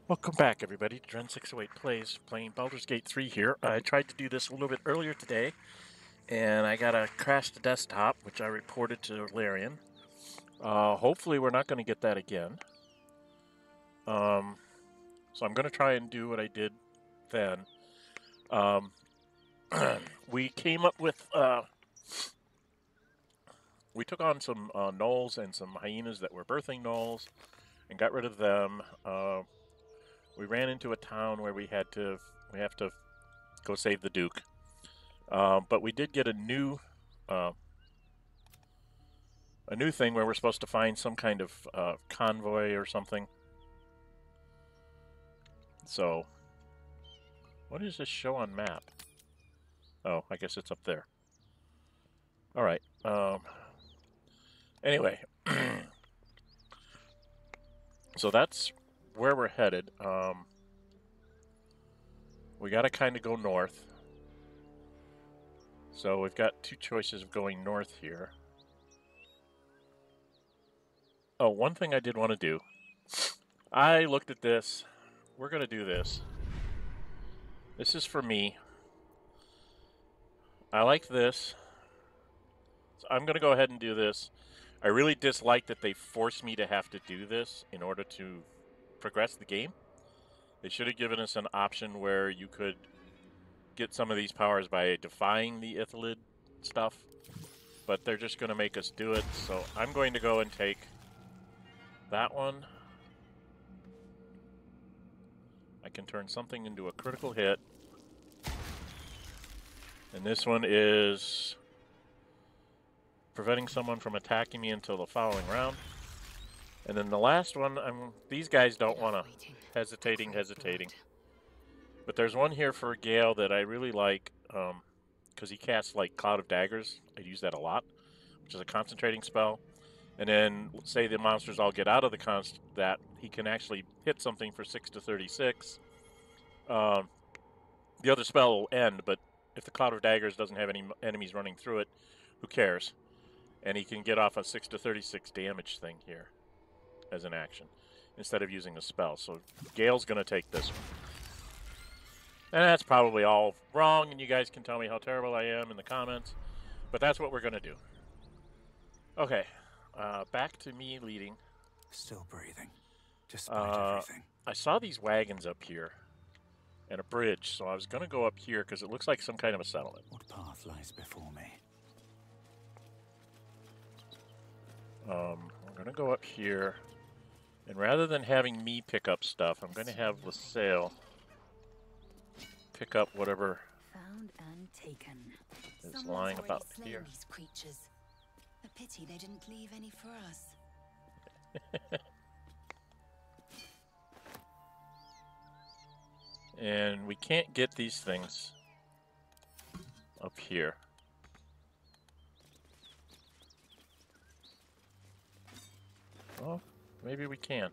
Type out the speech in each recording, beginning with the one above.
Welcome back, everybody. Dren608 plays, playing Baldur's Gate 3 here. I tried to do this a little bit earlier today, and I got a crashed desktop, which I reported to Larian. Hopefully we're not going to get that again. So I'm going to try and do what I did then. We came up with... we took on some gnolls and some hyenas that were birthing gnolls, and got rid of them. We ran into a town where we have to go save the Duke. But we did get a new thing where we're supposed to find some kind of convoy or something. So, what does this show on map? Oh, I guess it's up there. All right. Anyway, so that's where we're headed. We got to kind of go north. So we've got two choices of going north here. Oh, one thing I did want to do. I looked at this. We're going to do this. This is for me. I like this. So I'm going to go ahead and do this. I really dislike that they force me to have to do this in order to progress the game. They should have given us an option where you could get some of these powers by defying the Ithalid stuff, but they're just going to make us do it. So I'm going to go and take that one. I can turn something into a critical hit. And this one is preventing someone from attacking me until the following round. And then the last one, these guys don't want to hesitating. But there's one here for Gale that I really like, because he casts like Cloud of Daggers. I use that a lot, which is a concentrating spell. And then, say the monsters all get out of that, he can actually hit something for 6 to 36. The other spell will end, but if the Cloud of Daggers doesn't have any enemies running through it, who cares? And he can get off a 6 to 36 damage thing here as an action, instead of using a spell. So Gale's going to take this one. And that's probably all wrong, and you guys can tell me how terrible I am in the comments, but that's what we're going to do. Okay. Back to me leading. Still breathing, despite everything. I saw these wagons up here and a bridge, so I was going to go up here because it looks like some kind of a settlement. What path lies before me? I'm going to go up here, and rather than having me pick up stuff, I'm going to have LaSalle pick up whatever found and taken. is lying about here. These creatures. A pity they didn't leave any for us. And we can't get these things up here. Well, maybe we can.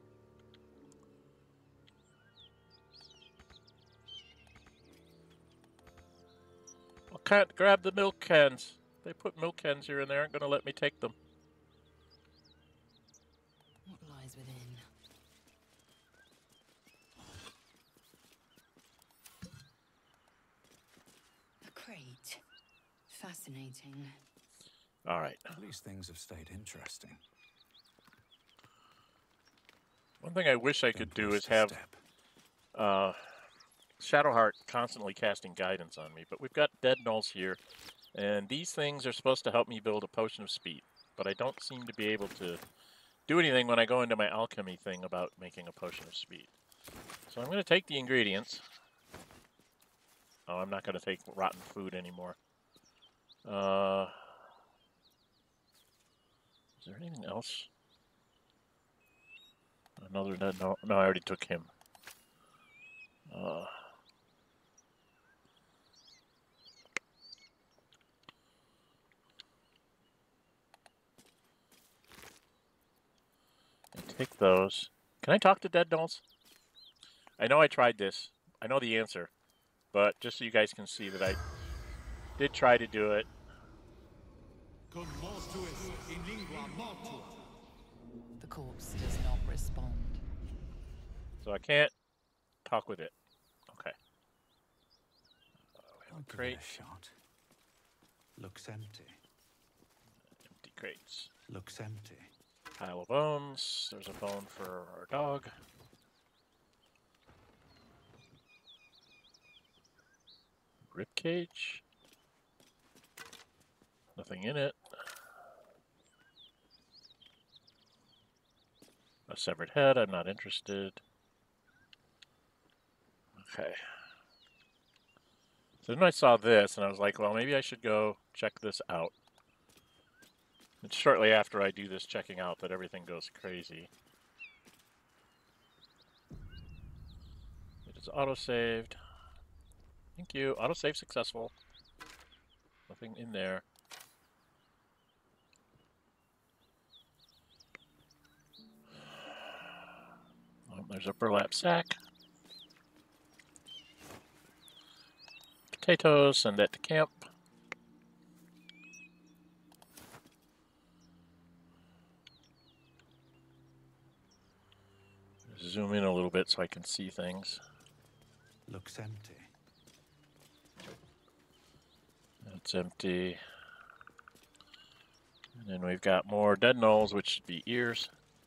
I can't grab the milk cans. They put milk cans here and they aren't going to let me take them. What lies within? A crate. Fascinating. All right. At least things have stayed interesting. One thing I wish I could do is have Shadowheart constantly casting guidance on me, but we've got dead gnolls here, and these things are supposed to help me build a potion of speed, but I don't seem to be able to do anything when I go into my alchemy thing about making a potion of speed. So I'm going to take the ingredients. Oh, I'm not going to take rotten food anymore. Is there anything else? Another dead gnoll. No, I already took him. Take those. Can I talk to dead gnolls? I know I tried this. I know the answer. But just so you guys can see that I did try to do it. The corpse does not respond. So I can't talk with it. Okay. We have I'll a give crate. it a shot. Looks empty. Empty crates. Looks empty. Pile of bones. There's a bone for our dog. Rib cage. Nothing in it. A severed head. I'm not interested. Okay. So then I saw this and I was like, well, maybe I should go check this out. It's shortly after I do this checking out that everything goes crazy. It is auto-saved. Thank you. Autosave successful. Nothing in there. Oh, there's a burlap sack. Potatoes, send that to camp. Zoom in a little bit so I can see things. Looks empty. That's empty. And then we've got more dead gnolls, which should be ears.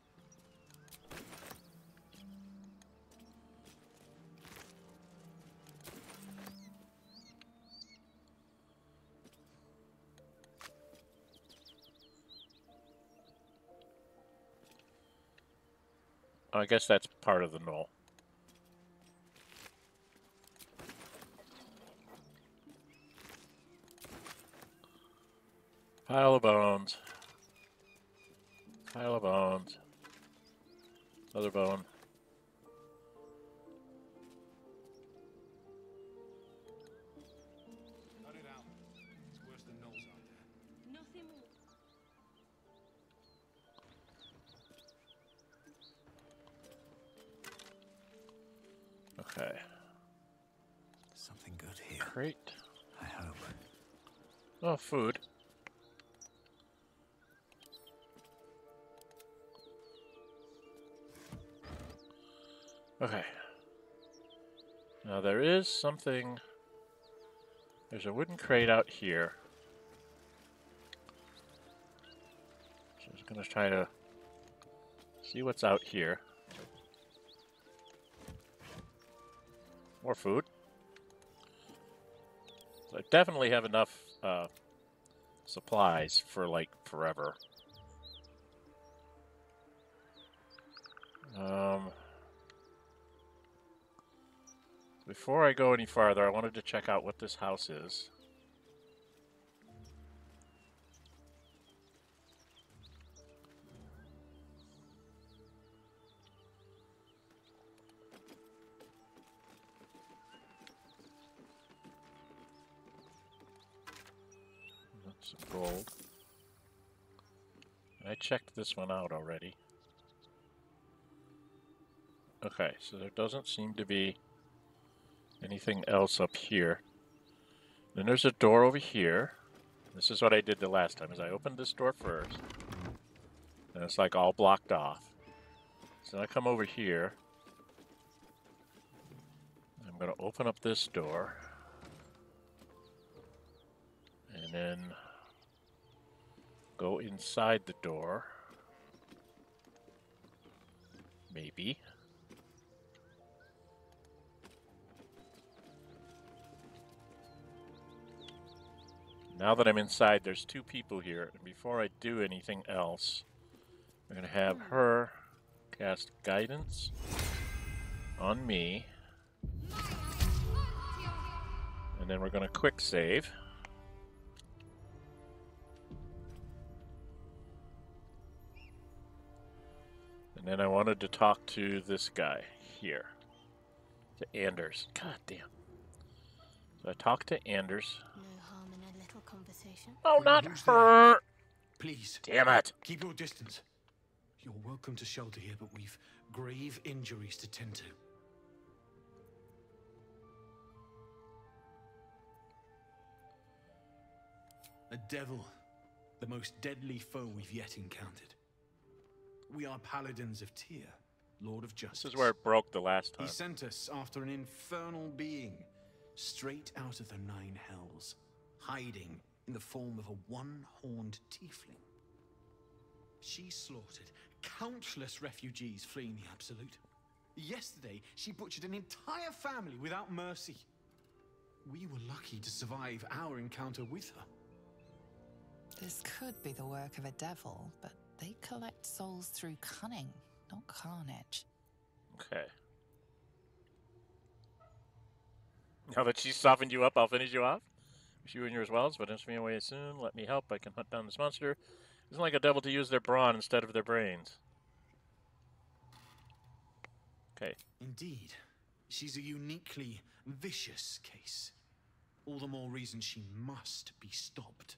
Oh, I guess that's part of the gnoll. Pile of bones. Pile of bones. Another bone. Cut it out. It's worse than gnolls out there. Nothing more. Okay. Something good here. Crate. I hope. Oh, food. Okay. Now there is something. There's a wooden crate out here. So I'm just gonna try to see what's out here. More food. So I definitely have enough supplies for like forever. Before I go any farther, I wanted to check out what this house is. That's some gold. I checked this one out already. Okay, so there doesn't seem to be anything else up here. Then there's a door over here. This is what I did the last time, is I opened this door first. And it's like all blocked off. So I come over here. I'm going to open up this door. And then go inside the door. Maybe. Now that I'm inside, there's two people here, and before I do anything else, I'm going to have her cast guidance on me, and then we're going to quick save. And then I wanted to talk to this guy here, to Anders. God damn. So I talked to Anders. No harm in a little conversation. Oh, not Who's her! Please, Damn it! keep your distance. You're welcome to shelter here, but we've grave injuries to tend to. A devil, the most deadly foe we've yet encountered. We are Paladins of Tyr, Lord of Justice. This is where it broke the last time. He sent us after an infernal being, straight out of the Nine Hells, hiding in the form of a one-horned tiefling. She slaughtered countless refugees fleeing the Absolute. Yesterday, she butchered an entire family without mercy. We were lucky to survive our encounter with her. This could be the work of a devil, but they collect souls through cunning, not carnage. Okay. Now that she's softened you up, I'll finish you off. Wish you and yours well, but me away soon. Let me help. I can hunt down this monster. Isn't like a devil to use their brawn instead of their brains. Okay. Indeed. She's a uniquely vicious case. All the more reason she must be stopped.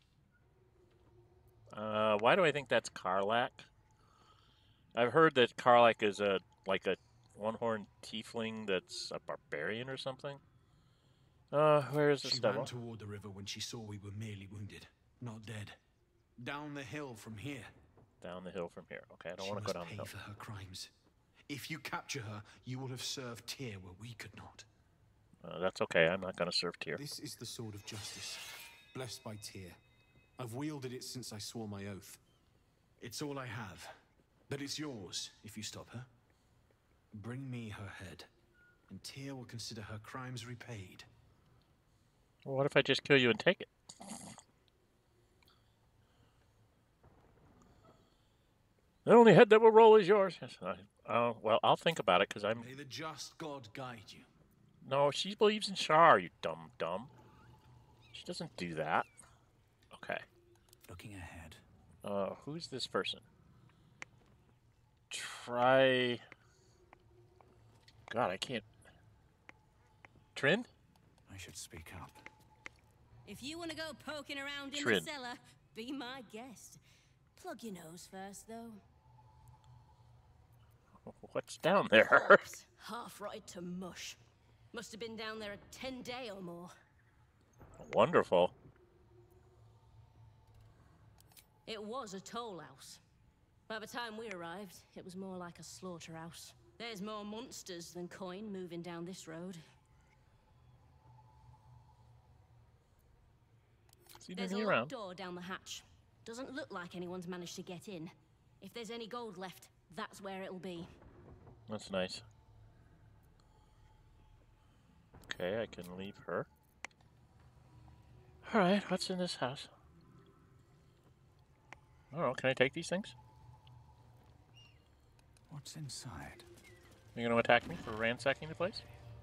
Why do I think that's Karlach? I've heard that Karlach is like a one-horned tiefling that's a barbarian or something. Where is this She devil? ran toward the river when she saw we were merely wounded, not dead. Down the hill from here. Down the hill from here. Okay, I don't She want to go must down the pay hill. for her crimes. If you capture her, you will have served Tyr where we could not. That's okay. I'm not going to serve Tyr. This is the sword of justice, blessed by Tyr. I've wielded it since I swore my oath. It's all I have, but it's yours if you stop her. Bring me her head, and Tyr will consider her crimes repaid. Well, what if I just kill you and take it? The only head that will roll is yours. Yes, well, I'll think about it because I'm. May the just God guide you. No, she believes in Shar, you dumb. She doesn't do that. Okay. Looking ahead. Who's this person? Try. God, I can't. Trin? I should speak up. If you want to go poking around in Trin. the cellar, be my guest. Plug your nose first, though. What's down there? Corpse, half rotted to mush. Must have been down there a 10-day or more. Wonderful. It was a toll house. By the time we arrived, it was more like a slaughterhouse. There's more monsters than coin moving down this road. See There's a me locked around. door down the hatch. Doesn't look like anyone's managed to get in. If there's any gold left, that's where it'll be. That's nice. Okay, I can leave her. Alright, what's in this house? I don't know, can I take these things? What's inside? You gonna attack me for ransacking the place?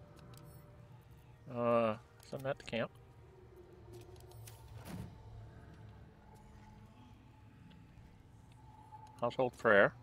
Send that to camp. Household prayer.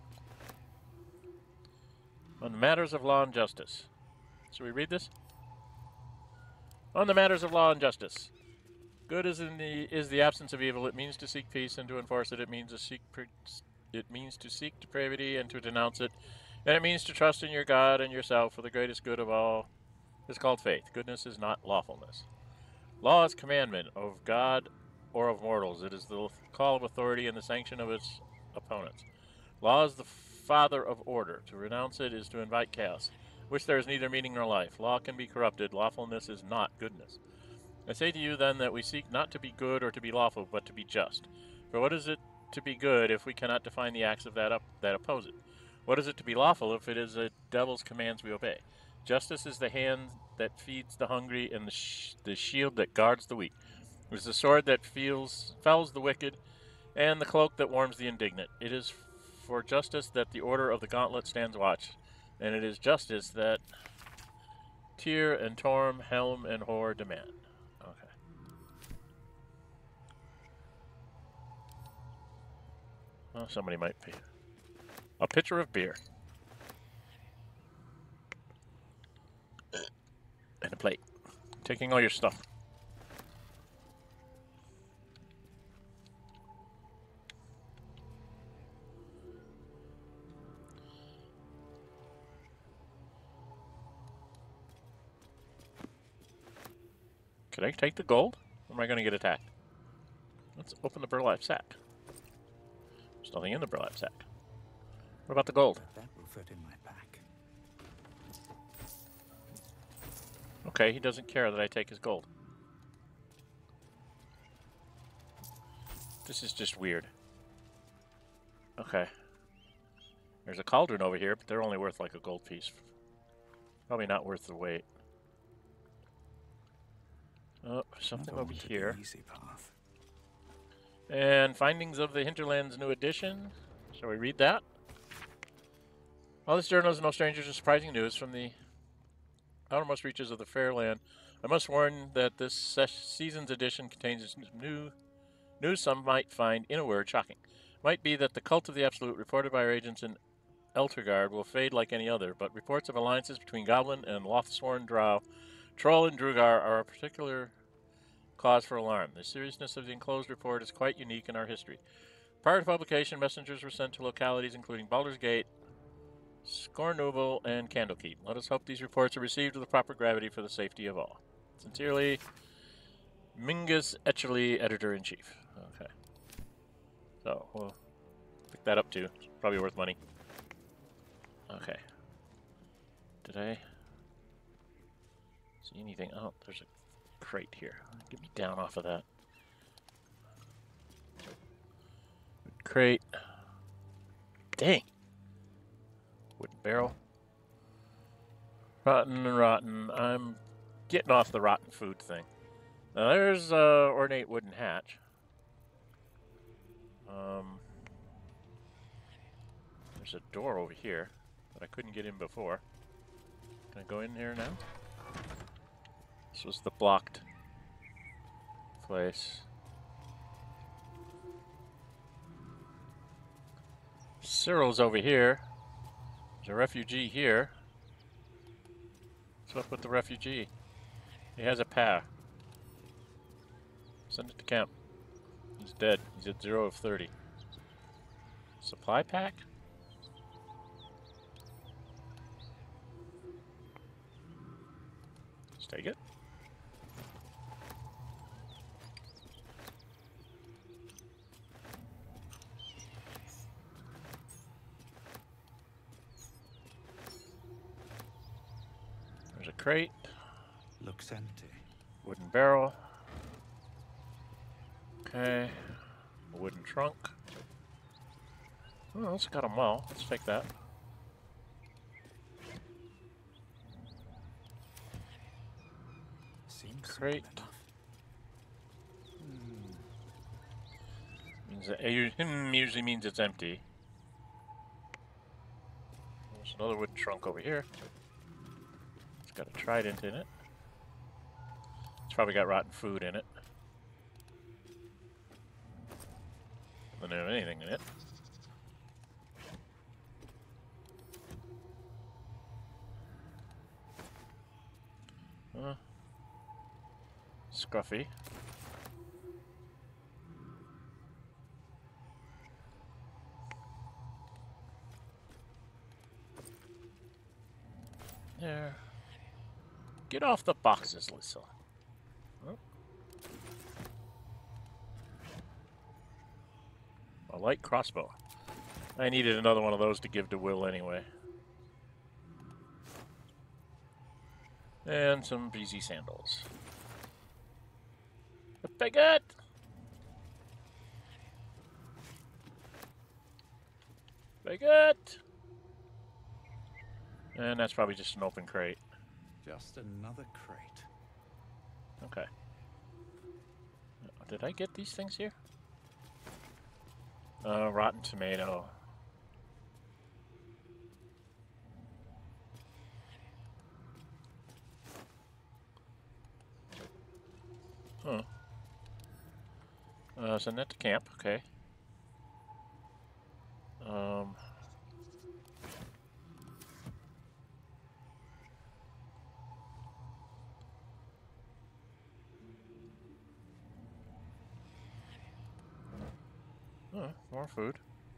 On the matters of law and justice. Should we read this? On the matters of law and justice. Good is the absence of evil. It means to seek peace and to enforce it. It means to seek depravity and to denounce it. And it means to trust in your God and yourself for the greatest good of all. It's called faith. Goodness is not lawfulness. Law is commandment of God or of mortals. It is the call of authority and the sanction of its opponents. Law is the father of order. To renounce it is to invite chaos, which there is neither meaning nor life. Law can be corrupted. Lawfulness is not goodness. I say to you then that we seek not to be good or to be lawful, but to be just. For what is it to be good if we cannot define the acts of that oppose it? What is it to be lawful if it is a devil's commands we obey? Justice is the hand that feeds the hungry and the shield that guards the weak. It is the sword that fells the wicked and the cloak that warms the indignant. It is for justice that the order of the gauntlet stands watch, and it is justice that Tyr and Torm, Helm, and Hor demand. Okay. Well, somebody might pay. A pitcher of beer. And a plate. Taking all your stuff. Can I take the gold? Or am I going to get attacked? Let's open the burlap sack. There's nothing in the burlap sack. What about the gold? That will fit in my pack. Okay, he doesn't care that I take his gold. This is just weird. Okay. There's a cauldron over here, but they're only worth like a gold piece. Probably not worth the weight. Oh, something Never over wanted here. the easy path. And findings of the Hinterlands New Edition. Shall we read that? While this journal is no stranger to surprising news from the outermost reaches of the Fairland, I must warn that this season's edition contains news some might find, in a word, shocking. Might be that the cult of the Absolute reported by our agents in Eltergard will fade like any other, but reports of alliances between Goblin and Lothsworn Drow, Troll and Drugar are a particular cause for alarm. The seriousness of the enclosed report is quite unique in our history. Prior to publication, messengers were sent to localities including Baldur's Gate, Scornoval, and Candlekeep. Let us hope these reports are received with the proper gravity for the safety of all. Sincerely, Mingus Etchley, Editor-in-Chief. Okay. So, we'll pick that up too. It's probably worth money. Okay. Did I see anything? Oh, there's a crate here. Get me down off of that. Crate. Dang. Wooden barrel. Rotten and rotten. I'm getting off the rotten food thing. Now there's ornate wooden hatch. There's a door over here that I couldn't get in before. Can I go in here now? This was the blocked place. Cyril's over here. There's a refugee here. What's up with the refugee? He has a pair. Send it to camp. He's dead. He's at 0 of 30. Supply pack? Let's take it. There's a crate. Looks empty. Wooden barrel. Okay. A wooden trunk. Oh, it's got them well. Let's take that. Seems Crate. simple enough. Means that, usually means it's empty. There's another wooden trunk over here. It's got a trident in it. It's probably got rotten food in it. Doesn't have anything in it. Scruffy. There. Get off the boxes, Lisa. Oh. A light crossbow. I needed another one of those to give to Will anyway. And some breezy sandals. A baguette! Baguette! And that's probably just an open crate. Just another crate. Okay. Did I get these things here? Rotten tomato. Huh. Send that to camp, okay. More food.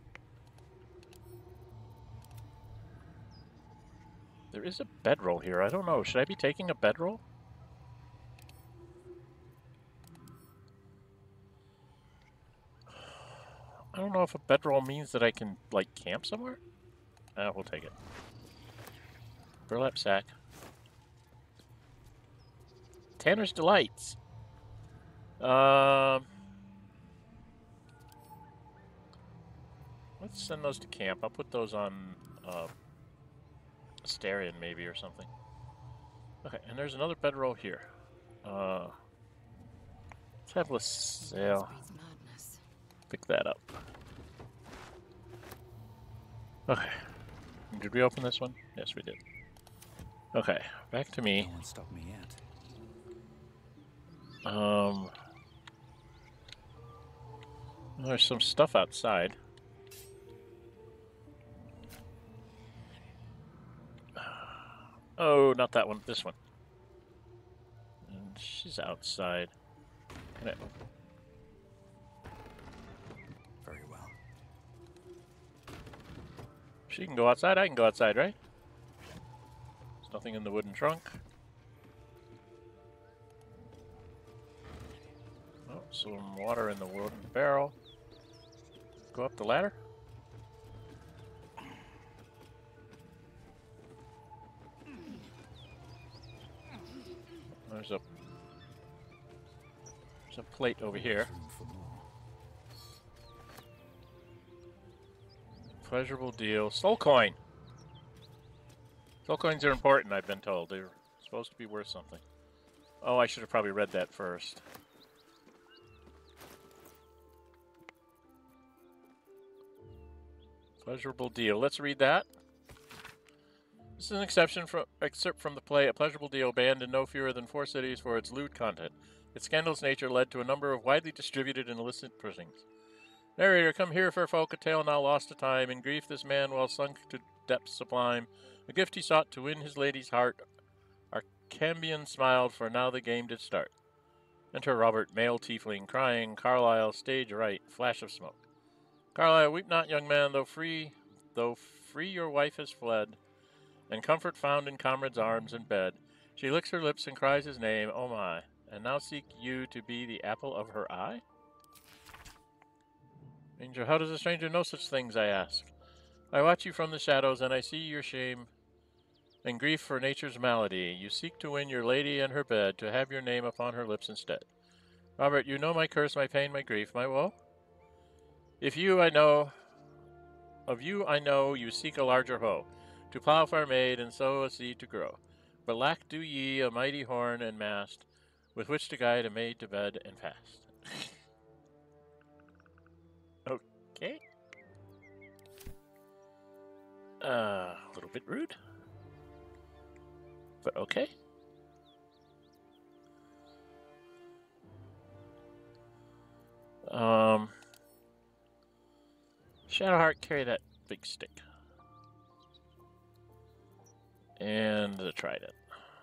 There is a bedroll here. I don't know. Should I be taking a bedroll? I don't know if a bedroll means that I can, like, camp somewhere. We'll take it. Burlap sack. Tanner's Delights. Let's send those to camp. I'll put those on Astarion maybe or something. Okay, and there's another bedroll here. Let's have LaSalle pick that up. Okay. Did we open this one? Yes, we did. Okay, back to me. No one stopped me yet. There's some stuff outside. Oh, not that one. This one. And she's outside. Can I... Very well. She can go outside. I can go outside, right? There's nothing in the wooden trunk. Oh, some water in the wooden barrel. Go up the ladder. There's a plate over here. Room for more. Pleasurable deal. Soul coin. Soul coins are important, I've been told. They're supposed to be worth something. Oh, I should have probably read that first. Pleasurable deal. Let's read that. This is an excerpt from the play A Pleasurable Deal, banned in no fewer than 4 cities for its lewd content. Its scandalous nature led to a number of widely distributed and illicit pushings. Narrator, come here for folk, a tale now lost to time. In grief this man, while sunk to depths sublime, a gift he sought to win his lady's heart. Arcambian smiled, for now the game did start. Enter Robert, male tiefling, crying, Carlyle, stage right, flash of smoke. Carlyle, weep not, young man, though free your wife has fled, and comfort found in comrade's arms and bed. She licks her lips and cries his name, oh my, and now seek you to be the apple of her eye? Ranger, how does a stranger know such things, I ask? I watch you from the shadows, and I see your shame and grief for nature's malady. You seek to win your lady and her bed, to have your name upon her lips instead. Robert, you know my curse, my pain, my grief, my woe? Of you I know you seek a larger hoe, to plow far made and sow a seed to grow. But lack do ye a mighty horn and mast, with which to guide a maid to bed and fast. Okay. A little bit rude. But okay. Shadowheart, carry that big stick. And the trident.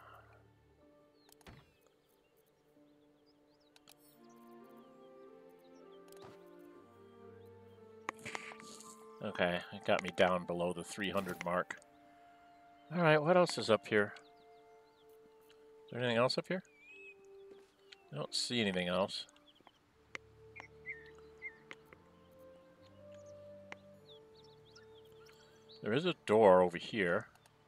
Okay, it got me down below the 300 mark. Alright, what else is up here? Is there anything else up here? I don't see anything else. There is a door over here.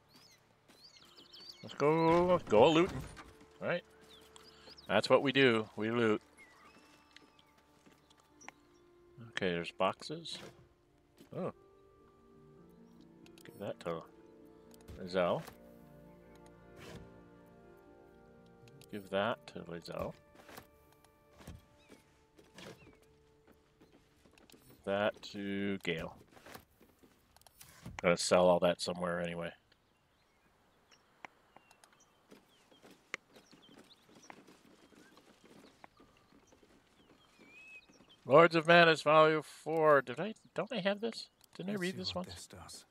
Let's go looting. Right? That's what we do. We loot. Okay, there's boxes. Oh. Give that to Lizelle. Give that to Lizelle. That to Gale. Gotta sell all that somewhere anyway. Lords of Manus, Volume 4. Don't I have this? Didn't I read this once? This does.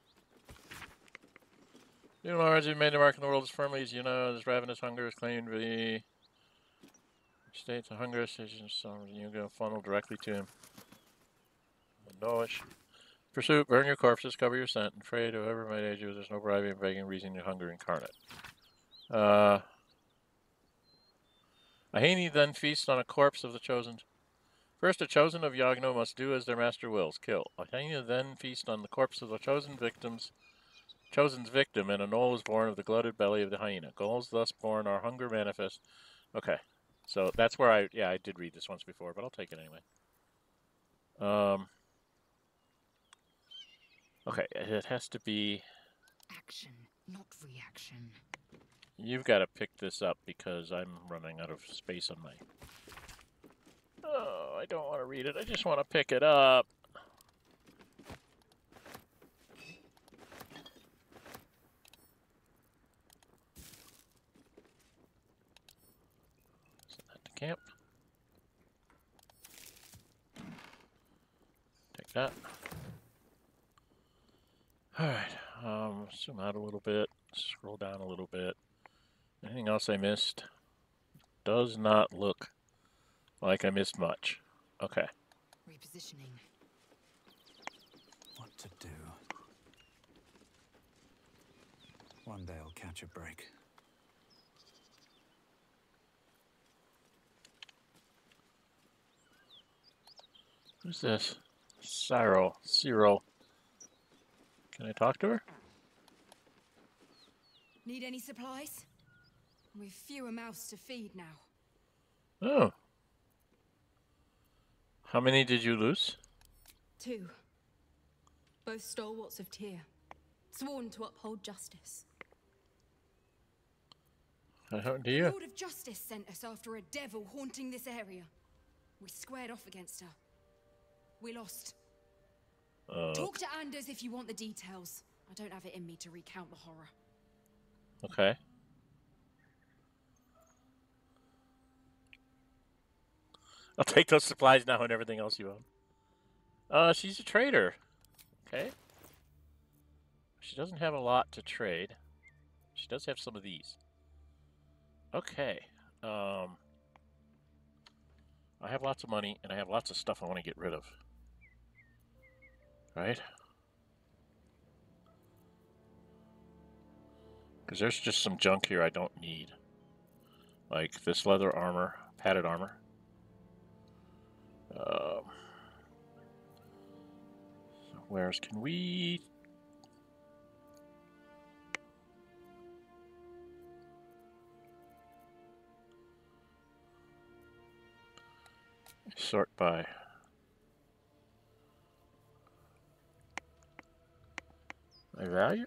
You Lords, you made the mark in the world as firmly as you know, this ravenous hunger is claimed to be. States a hunger station, so you go funnel directly to him. Noish. Pursuit, burn your corpses, cover your scent, and pray to whoever might aid you. There's no bribing, begging, reason your hunger incarnate. Ahani then feasts on a corpse of the chosen. First, a chosen of Yagno must do as their master wills, kill. Ahani then feast on the corpse of the chosen victims Chosen's victim, and a knoll is born of the glutted belly of the hyena. Goals thus born are hunger manifest. Okay, so that's where I did read this once before, but I'll take it anyway. Okay, it has to be. Action, not reaction. You've got to pick this up because I'm running out of space on my. Oh, I don't want to read it. I just want to pick it up. Camp. Take that. Alright, zoom out a little bit, scroll down a little bit. Anything else I missed? Does not look like I missed much. Okay. Repositioning. What to do? One day I'll catch a break. Who's this? Cyril. Can I talk to her? Need any supplies? We've fewer mouths to feed now. Oh. How many did you lose? 2. Both stalwarts of Tyr, sworn to uphold justice. What happened to The you? Lord of Justice sent us after a devil haunting this area. We squared off against her. We lost. Talk to Anders if you want the details. I don't have it in me to recount the horror. Okay. I'll take those supplies now and everything else you own. She's a trader. Okay. She doesn't have a lot to trade. She does have some of these. Okay. I have lots of money, and I have lots of stuff I want to get rid of. Right? Because there's just some junk here I don't need. Like this leather armor, padded armor. Where's can we... Sort by... my value?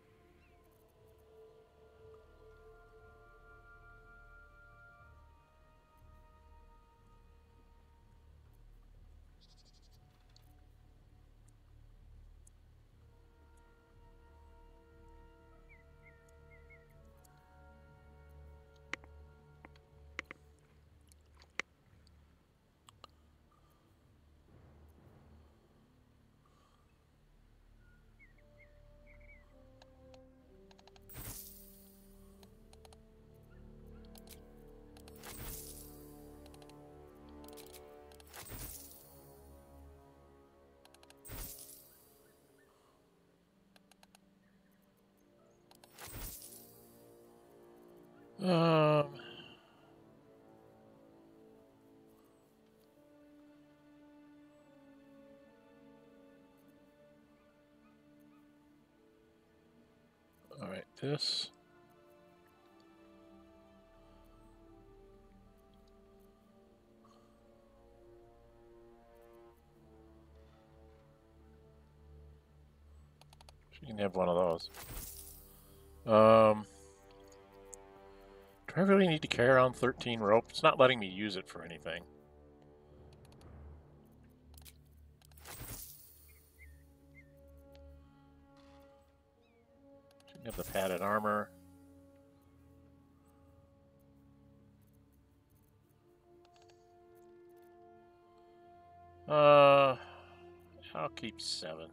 All right, this. She can have one of those. Do I really need to carry around 13 rope? It's not letting me use it for anything. She can have the padded armor. I'll keep 7.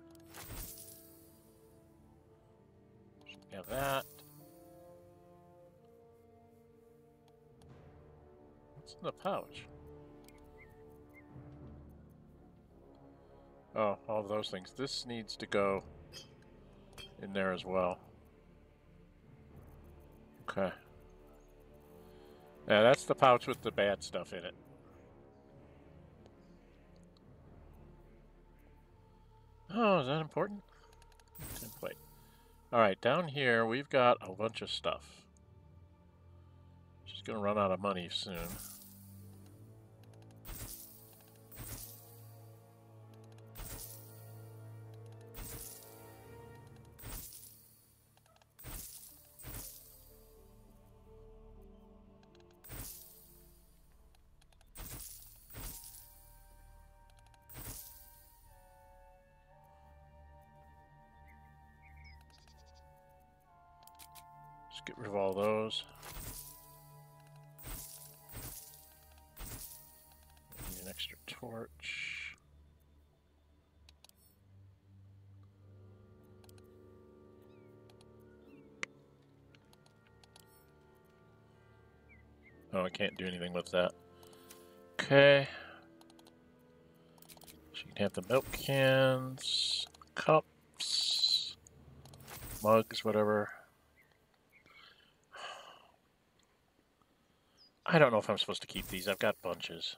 She can have that. What's in the pouch? Oh, all of those things. This needs to go in there as well. Okay. Yeah, that's the pouch with the bad stuff in it. Oh, is that important? Template. Alright, down here we've got a bunch of stuff. She's gonna run out of money soon. Just get rid of all those. Need an extra torch. Oh, I can't do anything with that. Okay. She can have the milk cans, cups, mugs, whatever. I don't know if I'm supposed to keep these. I've got bunches.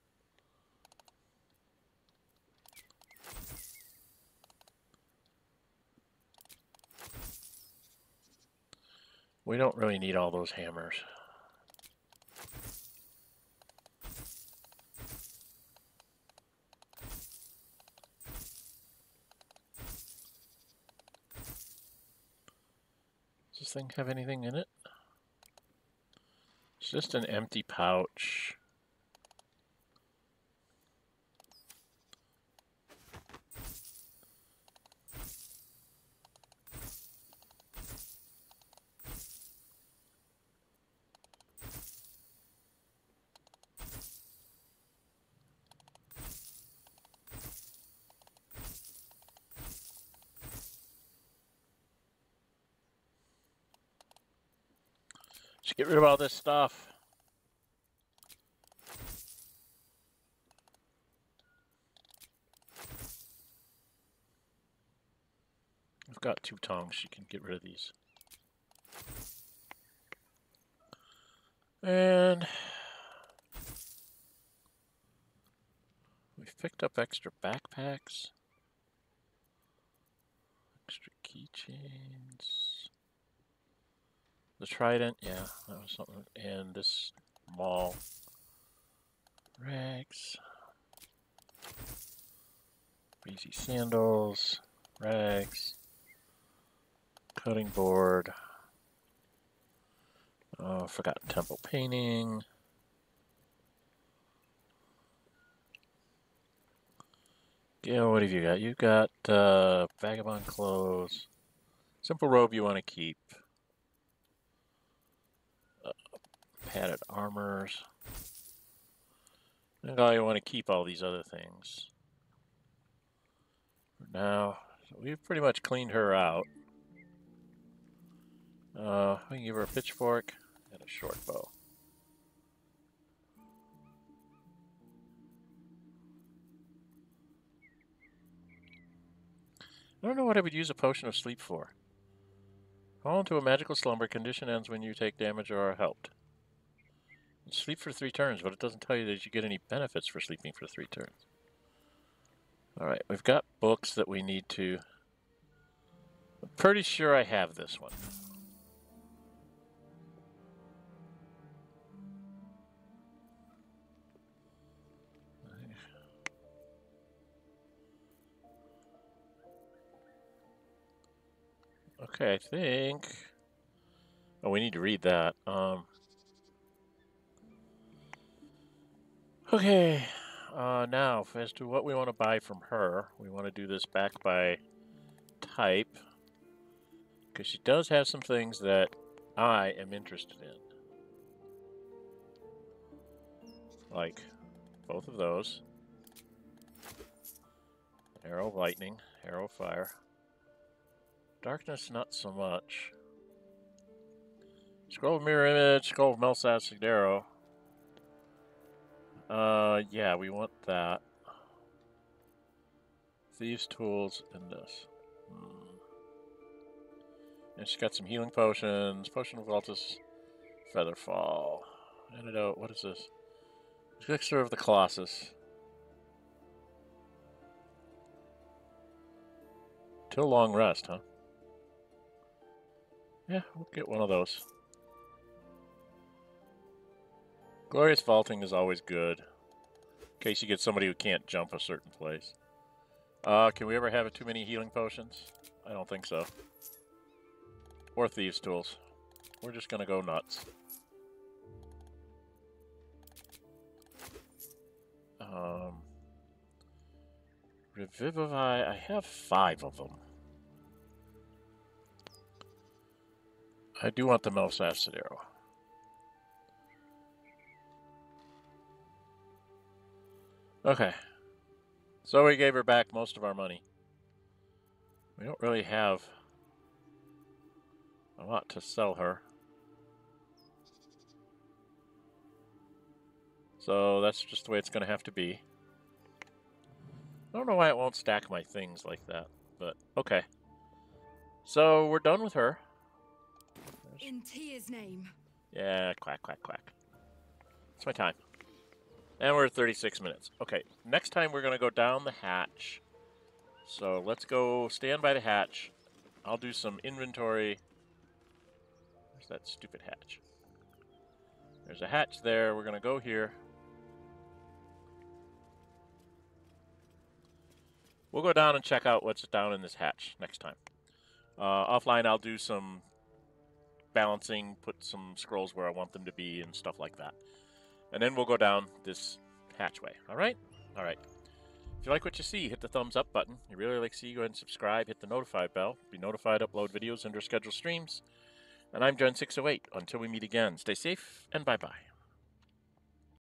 We don't really need all those hammers. Does this thing have anything in it? It's just an empty pouch. Just get rid of all this stuff. I've got 2 tongs. She can get rid of these. And we've picked up extra backpacks, extra keychains. The trident, yeah, that was something. And this mall rags, breezy sandals, rags, cutting board, forgotten temple painting. Yeah, what have you got? You got vagabond clothes, simple robe you want to keep. Padded armors. And you want to keep all these other things. For now, so we've pretty much cleaned her out. We can give her a pitchfork and a short bow. I don't know what I would use a potion of sleep for. Fall into a magical slumber. Condition ends when you take damage or are helped. Sleep for 3 turns, but it doesn't tell you that you get any benefits for sleeping for 3 turns. Alright, we've got books that we need to... I'm pretty sure I have this one. Okay, I think... Oh, we need to read that. Okay, now, as to what we want to buy from her, we want to do this back by type, because she does have some things that I am interested in. Like, both of those. Arrow of lightning, arrow of fire. Darkness, not so much. Scroll of mirror image, scroll of Melsas arrow. Yeah, we want that. Thieves' tools and this. And she's got some healing potions. Potion of Altus, Featherfall. Antidote, what is this? Elixir of the Colossus. Till long rest, huh? Yeah, we'll get one of those. Glorious vaulting is always good. In case you get somebody who can't jump a certain place. Can we ever have too many healing potions? I don't think so. Or thieves' tools. We're just gonna go nuts. Revivify, I have 5 of them. I do want the mouse acid arrow. Okay. So we gave her back most of our money. We don't really have a lot to sell her. So that's just the way it's going to have to be. I don't know why it won't stack my things like that, but okay. So we're done with her. In Tia's name. Yeah, quack, quack, quack. It's my time. And we're at 36 minutes. Okay, next time we're going to go down the hatch. So let's go stand by the hatch. I'll do some inventory. Where's that stupid hatch? There's a hatch there. We're going to go here. We'll go down and check out what's down in this hatch next time. Offline, I'll do some balancing, put some scrolls where I want them to be and stuff like that. And then we'll go down this hatchway. All right? All right. If you like what you see, hit the thumbs up button. If you really like to see, go ahead and subscribe. Hit the notify bell. Be notified, upload videos under scheduled streams. And I'm Dren608. Until we meet again, stay safe and bye-bye.